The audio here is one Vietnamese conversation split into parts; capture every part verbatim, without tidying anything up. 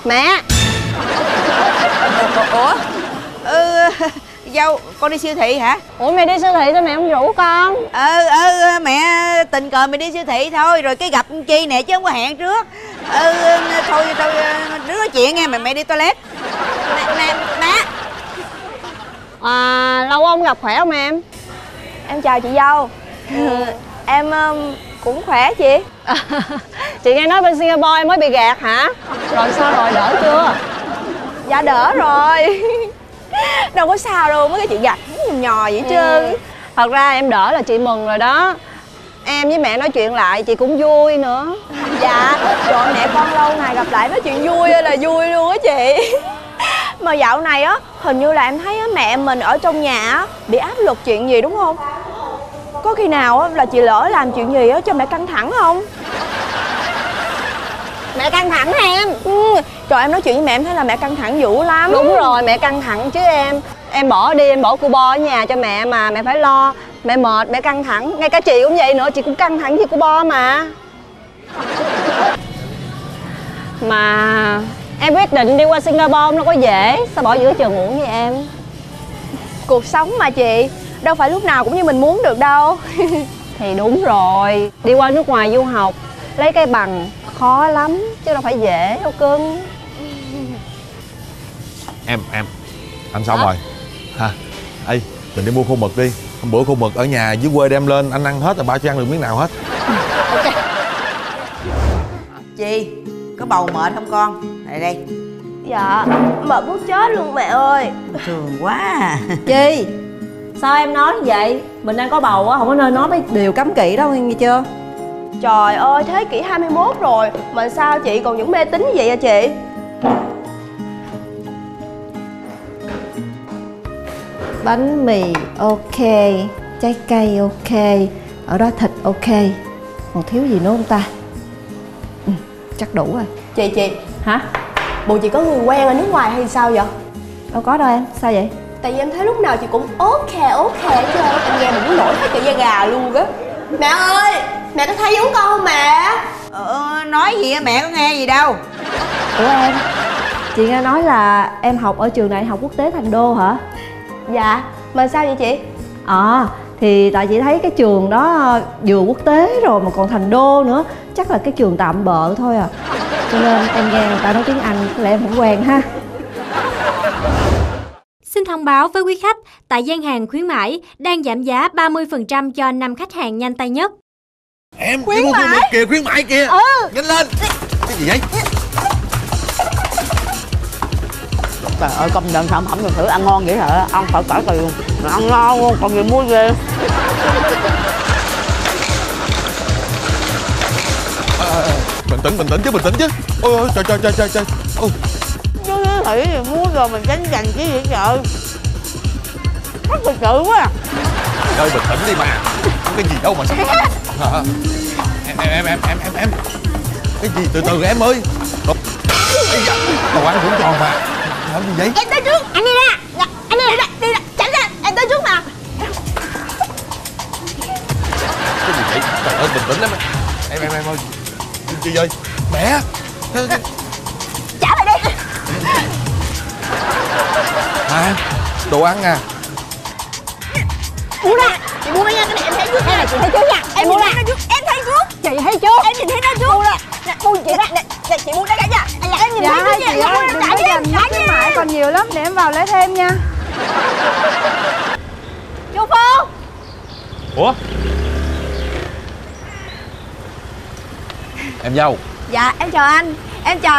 Mẹ. Ủa? Ừ, dâu, con đi siêu thị hả? Ủa mẹ đi siêu thị sao mẹ không rủ con? Ừ, ừ, mẹ tình cờ mày đi siêu thị thôi. Rồi cái gặp Chi nè chứ không có hẹn trước. Ừ, thôi, thôi, đứa nói chuyện nghe, mẹ mẹ đi toilet. Mẹ, mẹ, mẹ. À, lâu không gặp, khỏe không em? Em chào chị dâu. Ừ, em um, cũng khỏe chị. À, chị nghe nói bên Singapore em mới bị gạt hả? Rồi sao rồi, đỡ chưa? Dạ đỡ rồi. Đâu có sao đâu, mấy cái chuyện gạt nhòm nhò vậy chứ. Ừ. Thật ra em đỡ là chị mừng rồi đó. Em với mẹ nói chuyện lại chị cũng vui nữa. Dạ, trời mẹ con lâu ngày gặp lại nói chuyện vui là vui luôn á chị. Mà dạo này á, hình như là em thấy á, mẹ mình ở trong nhà á, bị áp lực chuyện gì đúng không? Có khi nào á, là chị lỡ làm chuyện gì á cho mẹ căng thẳng không? Mẹ căng thẳng hả em? Ừ, trời em nói chuyện với mẹ em thấy là mẹ căng thẳng dữ lắm. Đúng rồi, mẹ căng thẳng chứ em. Em bỏ đi, em bỏ cu bo ở nhà cho mẹ mà, mẹ phải lo. Mẹ mệt, mẹ căng thẳng. Ngay cả chị cũng vậy nữa, chị cũng căng thẳng vì cu bo mà. Mà em quyết định đi qua Singapore nó có dễ. Sao bỏ giữa chừng uổng vậy em? Cuộc sống mà chị, đâu phải lúc nào cũng như mình muốn được đâu. Thì đúng rồi, đi qua nước ngoài du học lấy cái bằng khó lắm chứ đâu phải dễ đâu cưng. Em, em anh xong rồi hả? Ê, mình đi mua khô mực đi. Hôm bữa khô mực ở nhà dưới quê đem lên, anh ăn hết rồi ba chưa ăn được miếng nào hết. Ok. Chi, có bầu mệt không con? Lại đây. Dạ, mệt muốn chết luôn mẹ ơi. Thường quá à. Chi, sao em nói vậy? Mình đang có bầu á, không có nên nói mấy điều cấm kỵ đâu nghe chưa? Trời ơi, thế kỷ hai mươi mốt rồi mà sao chị còn những mê tín vậy à chị? Bánh mì ok, trái cây ok, ở đó thịt ok. Còn thiếu gì nữa không ta? Ừ, chắc đủ rồi. Chị, chị Hả? bộ chị có người quen ở nước ngoài hay sao vậy? Đâu có đâu em, sao vậy? Tại vì em thấy lúc nào chị cũng ok ok hết trơn. Em nghe mình muốn nổi hết cả da gà luôn á. Mẹ ơi, mẹ có thấy giống con không mẹ? Ờ, nói gì á, mẹ có nghe gì đâu. Ủa em, chị nghe nói là em học ở trường đại học quốc tế Thành Đô hả? Dạ, mà sao vậy chị? À, thì tại chị thấy cái trường đó vừa quốc tế rồi mà còn Thành Đô nữa. Chắc là cái trường tạm bợ thôi à. Cho nên em nghe người ta nói tiếng Anh, có lẽ em không quen ha. Xin thông báo với quý khách, tại gian hàng khuyến mãi đang giảm giá ba mươi phần trăm cho năm khách hàng nhanh tay nhất. Em khuyến mãi kìa, khuyến mãi kìa. Ừ. Nhanh lên. Cái gì vậy? Trời ơi, công nhận sản phẩm thực sự ăn ngon vậy hả? Ăn phải cả tiền mà ăn ngon luôn, còn gì mua ghê. À, à, bình tĩnh, bình tĩnh chứ, bình tĩnh chứ. Ôi ôi, trời trời trời trời trời. Ôi. Chứ thủy thì mua rồi mình tránh dành chứ gì trời. Rất thực sự quá à. Ơi bình tĩnh đi mà. Không cái gì đâu mà sắp à, em, em, em, em, em, em. Cái gì từ từ em ơi. Đồ, đồ ăn cũng tròn mà. Làm gì vậy? Em tới trước, anh đi ra. Dạ, anh đi ra, đi ra, tránh ra, em tới trước mà. Cái gì vậy? Trời ơi, bình tĩnh lắm. Em, em, em ơi. Chị ơi, mẹ. Trả lại đi. À, đồ ăn à. Mua ra, chị mua ra nha, cái này em thấy trước. Cái này chị thấy trước nha. Em mua ra trước, em thấy trước. Chị thấy trước. Em nhìn thấy nó trước. Mua ra. Nè, mua chị ra. Nè, chị mua ra cả nha. Em nhìn thấy trước nha. Chị ơi, đừng có dành mất cái mãi còn nhiều lắm, để em vào lấy thêm nha. Chú Phương. Ủa? Em dâu. Dạ, em chào anh. Em chào.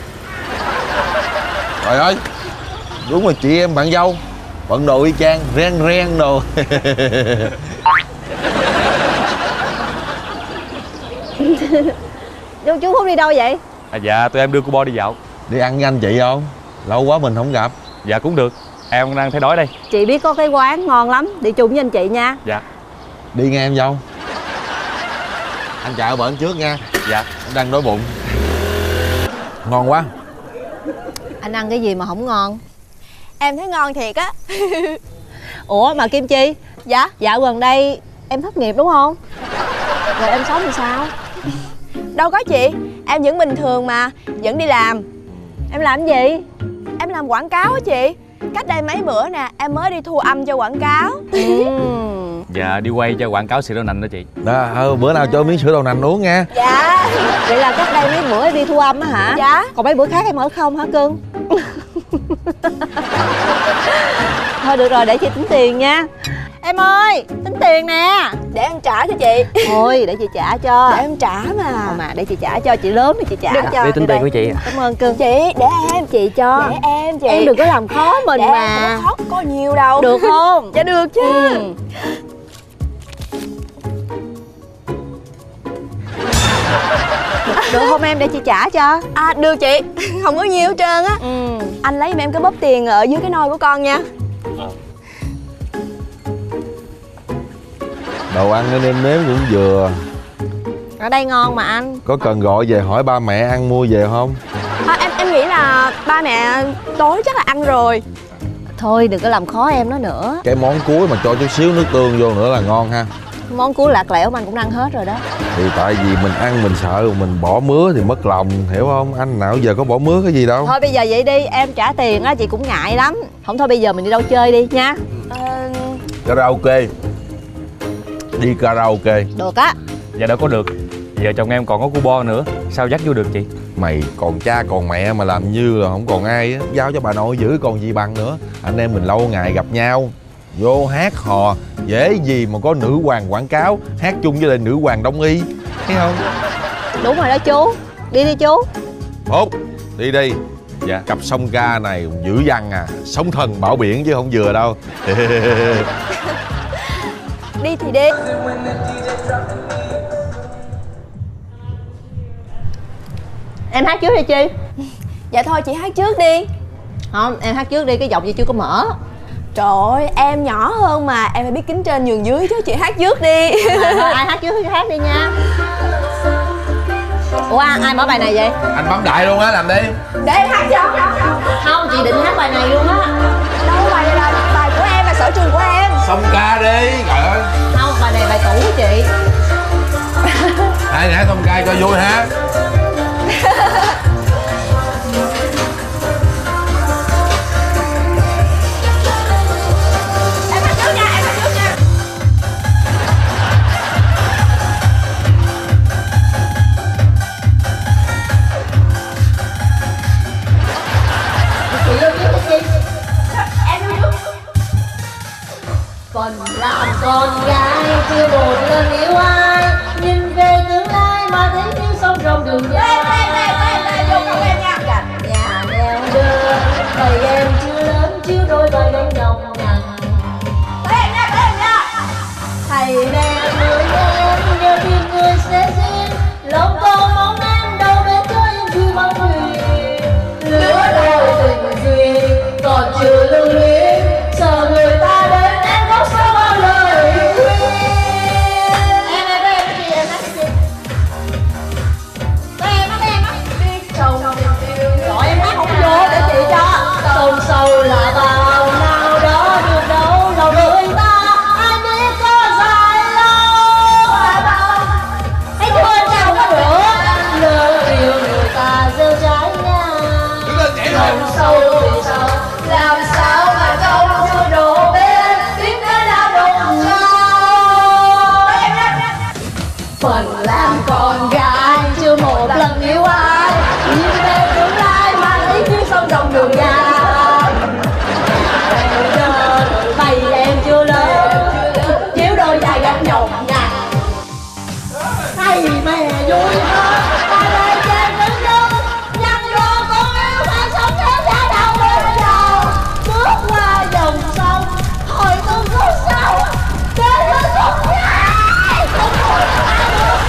Trời ơi, đúng rồi, chị em bạn dâu. Bận đồ y chang, ren ren đồ. Chú, chú Phúc đi đâu vậy? À, dạ, tụi em đưa cô Bo đi dạo. Đi ăn với anh chị không? Lâu quá mình không gặp. Dạ cũng được, em đang thấy đói đây. Chị biết có cái quán ngon lắm, đi chung với anh chị nha. Dạ. Đi nghe em dâu. Anh chạy ở bển trước nha. Dạ. Em đang đói bụng. Ngon quá. Anh ăn cái gì mà không ngon? Em thấy ngon thiệt á. Ủa mà Kim Chi, Dạ. dạo gần đây em thất nghiệp đúng không? Rồi em sống làm sao? Đâu có chị, em vẫn bình thường mà, vẫn đi làm. Em làm gì? Em làm quảng cáo á chị. Cách đây mấy bữa nè, em mới đi thu âm cho quảng cáo. Uhm. Dạ đi quay cho quảng cáo sữa đậu nành đó chị. Đó, bữa nào cho miếng sữa đậu nành uống nha. Dạ. Vậy là cách đây mấy bữa em đi thu âm á hả? Dạ. Còn mấy bữa khác em ở không hả cưng? Thôi được rồi, để chị tính tiền nha. Em ơi, tính tiền nè. Để em trả cho chị. Thôi, để chị trả cho. Để em trả mà. Thôi mà, để chị trả cho, chị lớn thì chị trả Được cho. Để tính tiền của chị. Cảm ơn cưng. Chị, để em. Chị cho. Để em chị. Em đừng có làm khó mình để mà. Em không có khó, có nhiều đâu. Được không? Dạ được chứ. Ừ. Được không em, để chị trả cho. À được chị. Không có nhiều hết trơn á. Ừ. Anh lấy giùm em cái bóp tiền ở dưới cái nôi của con nha. Đồ ăn nên em nếm cũng vừa. Ở đây ngon mà anh. Có cần gọi về hỏi ba mẹ ăn mua về không? À, em em nghĩ là ba mẹ tối chắc là ăn rồi. Thôi đừng có làm khó em nó nữa. Cái món cuối mà cho chút xíu nước tương vô nữa là ngon ha. Món cuối lạc lẽo mà anh cũng ăn hết rồi đó. Thì tại vì mình ăn mình sợ mình bỏ mứa thì mất lòng, hiểu không? Anh nào giờ có bỏ mứa cái gì đâu. Thôi bây giờ vậy đi, em trả tiền á chị cũng ngại lắm. Không thôi bây giờ mình đi đâu chơi đi nha. Ờ, Karaoke. Đi karaoke. Được á. Dạ đâu có được. Giờ chồng em còn có coupon nữa, sao dắt vô được chị? Mày còn cha còn mẹ mà làm như là không còn ai á. Giao cho bà nội giữ còn gì bằng nữa. Anh em mình lâu ngày gặp nhau, vô hát hò, dễ gì mà có nữ hoàng quảng cáo hát chung với lại nữ hoàng đông y, thấy không? Đúng rồi đó chú. Đi đi chú. Một, đi đi. Dạ. Cặp song ca này dữ dằn à, sóng thần bảo biển chứ không vừa đâu. đi thì đi. Em hát trước đi Chi. Dạ thôi chị hát trước đi. Không, em hát trước đi, cái giọng gì chưa có mở. Trời ơi, em nhỏ hơn mà, em phải biết kính trên nhường dưới chứ, chị hát trước đi. À, thôi, ai hát trước thì hát đi nha. Ủa ai mở bài này vậy? Anh bấm đại luôn á, làm đi. Để em hát cho. Không, chị định hát bài này luôn á. Đâu, bài này là bài của em, là sở trường của em. Song ca đi, trời ơi. Không, bài này bài cũ của chị. Hai hát song ca cho vui ha. Em hát trước nha, em hát trước nha. Chị vô trước đi Chi. Em vô trước. Còn làm con gái chưa một lần yêu ai, nhìn về tương lai mà thấy như sông rộng đường dài. Em, em, em, em, vô cùng em nha. Cạnh nhà neo đơn, bầy em chưa lớn chưa đôi vai đánh nhọc nhằn. Tới em nha, tới em nha. Thầy mẹ người em nhớ tin người sẽ duyên, lòng con mong em đâu đến cho em vui bằng thuyền. Lứa đôi tình duyên còn chưa lưu luyến, sợ người ta đến em khóc sao bao lời khuyên. Em em em cái gì em nói cái gì? Tới em á, tới em á. Biết chồng tình yêu. Gọi em hát không vô để chị cho. Sâu sâu là bao nào đó được đâu lòng người ta, ai biết có dài lâu phải bao. Thấy chưa em sao không có được. Lỡ yêu người ta gieo trái nha. Đứng lên nhảy rồi. Lòng sâu vì sao làm sao mà trong chưa đổ bên tiếng cái đã đụng nhau. Phần làm con gái chưa một lần yêu ai, nhìn về tương lai mà thấy phía sông rộng đường dài. Bầy em chưa lớn chiếu đôi dài gặp nhọc nhằn. Hay mẹ vui hơn ta lên trên đứng đứng nhăn vô con yêu phải sống theo giá đạo bên đầu. Bước qua dòng sông hồi tương khúc sâu đến với khúc nhai không hồi ta được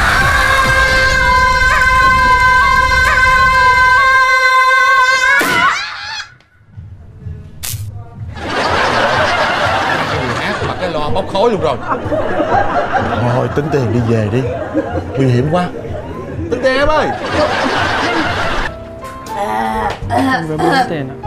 Hát mà cái loa bốc khói luôn rồi. Thôi tính tiền đi về đi, nguy hiểm quá. Tính tiền em ơi. Không có bốn tiền ạ.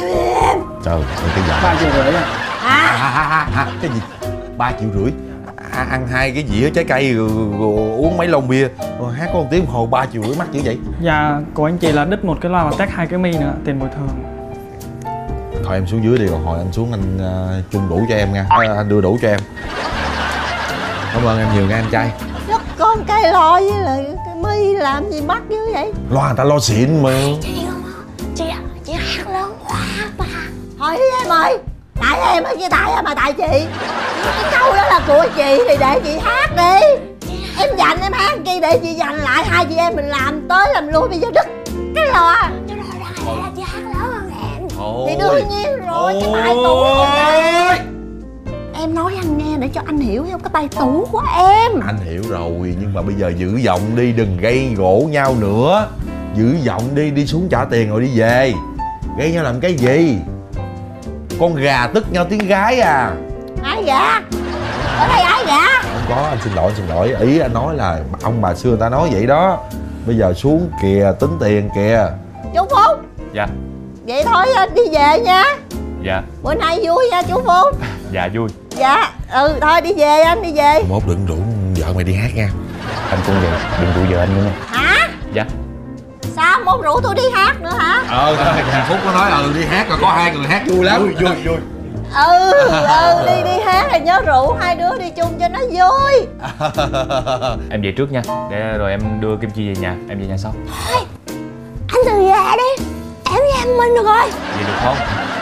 Trời ơi cái giọng Ba triệu rưỡi ạ. à, à, à, à, cái gì ba triệu rưỡi à, ăn hai cái dĩa trái cây rồi, rồi uống mấy lon bia rồi hát có một tiếng đồng hồ ba triệu rưỡi mắc dữ vậy? Dạ, của anh chị là đứt một cái loa và tách hai cái mi nữa, tiền bồi thường. Thôi em xuống dưới đi rồi hồi anh xuống anh uh, chung đủ cho em nha. À, anh đưa đủ cho em. Cảm ơn em nhiều nha anh trai. Đất con cây lo với lại cái mi làm gì mắc dữ vậy? Loa người ta lo xịn mà. Chị không chị chị hát lớn quá mà. Thôi em ơi, tại em á chứ tại em mà tại chị. Cái câu đó là của chị thì để chị hát đi. Em dành em hát kia để chị dành lại, hai chị em mình làm tới làm lui, bây giờ đứt cái loa. Cái loa đây là chị hát lớn hơn em. Thì đương nhiên rồi, cái tài tủ của em. Em nói anh nghe để cho anh hiểu không, cái tài tủ của em. Anh hiểu rồi, nhưng mà bây giờ giữ giọng đi, đừng gây gỗ nhau nữa. Giữ giọng đi, đi xuống trả tiền rồi đi về. Gây nhau làm cái gì? Con gà tức nhau tiếng gái à? Ai gà? Ở đây ai gà? Không có, anh xin lỗi, anh xin lỗi. Ý anh nói là ông bà xưa người ta nói vậy đó. Bây giờ xuống kìa, tính tiền kìa. Chú Phúc. Dạ. Vậy thôi anh đi về nha. Dạ. Bữa nay vui nha chú Phúc. Dạ vui. Dạ, ừ thôi đi về anh, đi về. Mốt đừng rủ vợ mày đi hát nha. Anh cũng vậy, đừng rủ vợ anh nữa nha. Hả? Dạ. Sao mốt rủ tôi đi hát nữa hả? Ờ, thằng Phúc có nói ừ đi hát rồi có hai người hát vui lắm. Vui, vui, vui. Ừ, ừ, đi đi hát thì nhớ rủ hai đứa đi chung cho nó vui. Em về trước nha, để rồi em đưa Kim Chi về nhà, em về nhà sau. Thôi, anh từ về đi. Em với em Minh được rồi. Về được không?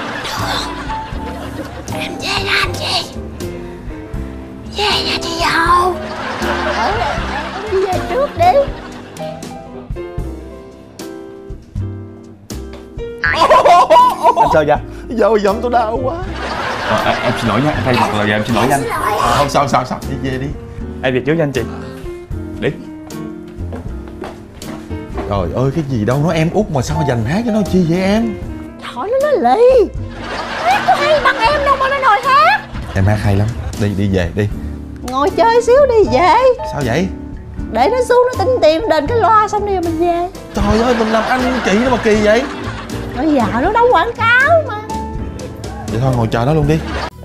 Em về nha anh chị. Về nha chị dâu. Ừ, em đi về trước đi. Anh sao vậy? Dâu giọng tôi đau quá. Ờ, à, em xin lỗi nha, thay mặt là em xin lỗi nha anh. À, không sao sao sao, đi về đi. Em về trước nha anh chị. Đi. Trời ơi cái gì đâu, nó em út mà sao dành hát cho nó chi vậy em? Trời nó nói lì. Hát có hay bằng em đâu mà nó đòi hát. Em hát hay lắm, đi đi về đi. Ngồi chơi xíu đi về. Sao vậy? Để nó xuống nó tính tiền đền cái loa xong đi rồi mình về. Trời ơi mình làm anh chị nó mà kỳ vậy. Bây giờ nó đâu quảng cáo mà. Vậy thôi ngồi chờ nó luôn đi.